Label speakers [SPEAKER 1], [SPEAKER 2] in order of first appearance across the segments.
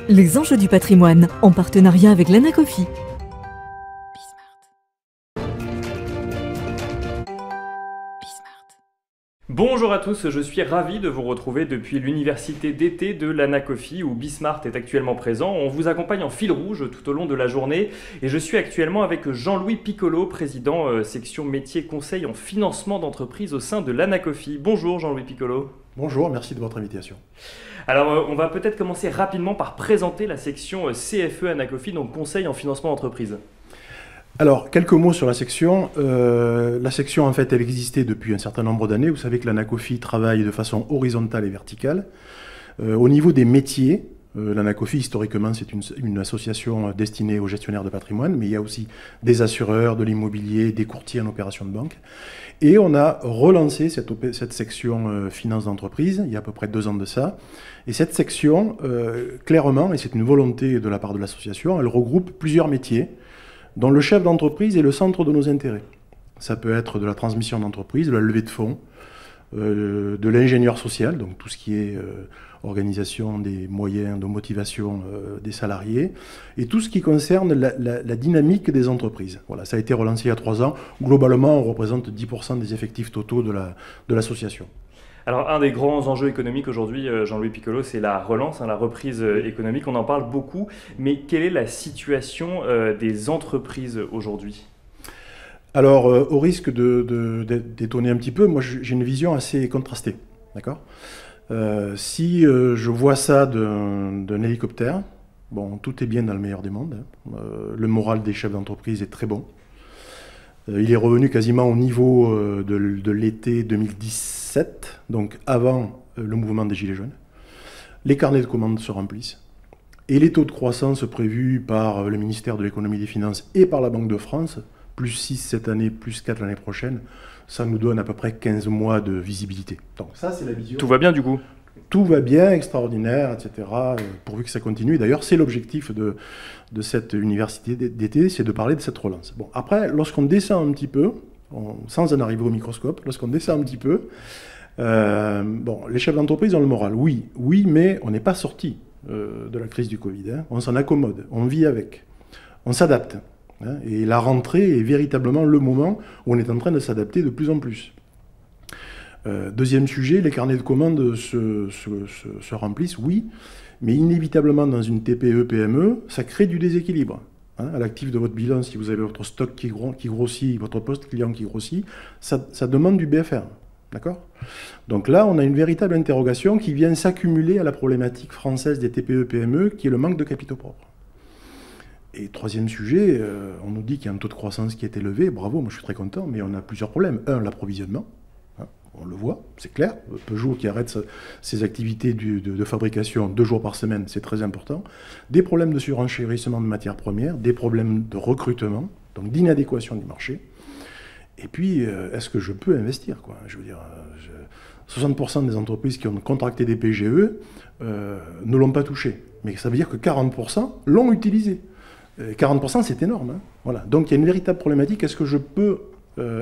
[SPEAKER 1] Les enjeux du patrimoine, en partenariat avec l'Anacofi.
[SPEAKER 2] Bonjour à tous, je suis ravi de vous retrouver depuis l'université d'été de l'Anacofi où Bismart est actuellement présent. On vous accompagne en fil rouge tout au long de la journée et je suis actuellement avec Jean-Louis Piccolo, président section métier conseil en financement d'entreprise au sein de l'Anacofi. Bonjour Jean-Louis Piccolo.
[SPEAKER 3] Bonjour, merci de votre invitation.
[SPEAKER 2] Alors on va peut-être commencer rapidement par présenter la section CFE Anacofi, donc conseil en financement d'entreprise.
[SPEAKER 3] Alors, quelques mots sur la section. La section, en fait, elle existait depuis un certain nombre d'années. Vous savez que l'Anacofi travaille de façon horizontale et verticale. Au niveau des métiers, l'Anacofi, historiquement, c'est une association destinée aux gestionnaires de patrimoine, mais il y a aussi des assureurs, de l'immobilier, des courtiers en opération de banque. Et on a relancé cette section finance d'entreprise, il y a à peu près 2 ans de ça. Et cette section, clairement, et c'est une volonté de la part de l'association, elle regroupe plusieurs métiers, dont le chef d'entreprise est le centre de nos intérêts. Ça peut être de la transmission d'entreprise, de la levée de fonds, de l'ingénieur social, donc tout ce qui est organisation des moyens de motivation des salariés, et tout ce qui concerne la dynamique des entreprises. Voilà, ça a été relancé il y a 3 ans. Globalement, on représente 10% des effectifs totaux de l'association.
[SPEAKER 2] Alors, un des grands enjeux économiques aujourd'hui, Jean-Louis Piccolo, c'est la relance, la reprise économique. On en parle beaucoup, mais quelle est la situation des entreprises aujourd'hui ?
[SPEAKER 3] Alors, au risque d'étonner un petit peu, moi j'ai une vision assez contrastée. D'accord ? Si je vois ça d'un hélicoptère, bon, tout est bien dans le meilleur des mondes. Le moral des chefs d'entreprise est très bon. Il est revenu quasiment au niveau de l'été 2017, donc avant le mouvement des Gilets jaunes. Les carnets de commandes se remplissent. Et les taux de croissance prévus par le ministère de l'économie et des finances et par la Banque de France, plus 6 cette année, plus 4 l'année prochaine, ça nous donne à peu près 15 mois de visibilité. Donc ça, c'est la vision.
[SPEAKER 2] Tout va bien du coup ?
[SPEAKER 3] Tout va bien, extraordinaire, etc., pourvu que ça continue. D'ailleurs, c'est l'objectif de cette université d'été, c'est de parler de cette relance. Bon, après, lorsqu'on descend un petit peu, sans en arriver au microscope, lorsqu'on descend un petit peu, bon, les chefs d'entreprise ont le moral. Oui, mais on n'est pas sorti de la crise du Covid. Hein. On s'en accommode, on vit avec, on s'adapte. Hein, et la rentrée est véritablement le moment où on est en train de s'adapter de plus en plus. Deuxième sujet, les carnets de commandes se remplissent, oui, mais inévitablement dans une TPE-PME, ça crée du déséquilibre. Hein, à l'actif de votre bilan, si vous avez votre stock qui grossit, votre poste client qui grossit, ça demande du BFR. D'accord ? Donc là, on a une véritable interrogation qui vient s'accumuler à la problématique française des TPE-PME, qui est le manque de capitaux propres. Et troisième sujet, on nous dit qu'il y a un taux de croissance qui est élevé, bravo, moi je suis très content, mais on a plusieurs problèmes. Un, l'approvisionnement. On le voit, c'est clair. Peugeot qui arrête ses activités de fabrication 2 jours par semaine, c'est très important. Des problèmes de surenchérissement de matières premières, des problèmes de recrutement, donc d'inadéquation du marché. Et puis, est-ce que je peux investir, quoi ? Je veux dire, 60% des entreprises qui ont contracté des PGE ne l'ont pas touché. Mais ça veut dire que 40% l'ont utilisé. 40%, c'est énorme. Hein, voilà. Donc, il y a une véritable problématique. Est-ce que je peux investir ?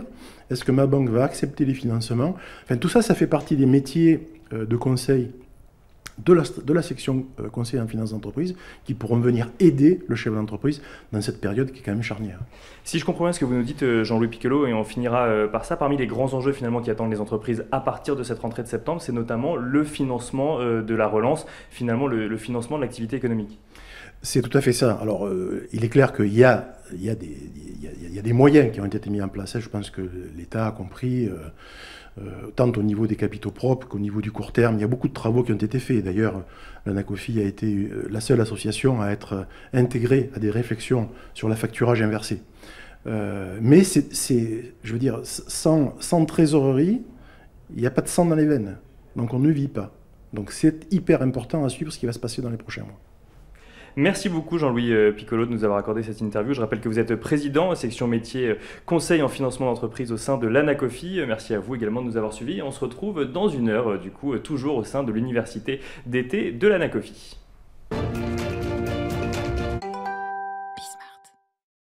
[SPEAKER 3] Est-ce que ma banque va accepter les financements ? Enfin, tout ça, ça fait partie des métiers de conseil de la section conseil en finance d'entreprise qui pourront venir aider le chef d'entreprise dans cette période qui est quand même charnière.
[SPEAKER 2] Si je comprends bien ce que vous nous dites, Jean-Louis Piccolo, et on finira par ça, parmi les grands enjeux finalement qui attendent les entreprises à partir de cette rentrée de septembre, c'est notamment le financement de la relance, finalement le financement de l'activité économique.
[SPEAKER 3] C'est tout à fait ça. Alors, il est clair qu'il y a des moyens qui ont été mis en place. Je pense que l'État a compris, tant au niveau des capitaux propres qu'au niveau du court terme. Il y a beaucoup de travaux qui ont été faits. D'ailleurs, l'Anacofi a été la seule association à être intégrée à des réflexions sur la facturage inversé. Mais je veux dire, sans trésorerie, il n'y a pas de sang dans les veines. Donc on ne vit pas. Donc c'est hyper important à suivre ce qui va se passer dans les prochains mois.
[SPEAKER 2] Merci beaucoup Jean-Louis Piccolo de nous avoir accordé cette interview. Je rappelle que vous êtes président section métier conseil en financement d'entreprise au sein de l'Anacofi. Merci à vous également de nous avoir suivis. On se retrouve dans 1 heure, du coup, toujours au sein de l'université d'été de l'Anacofi.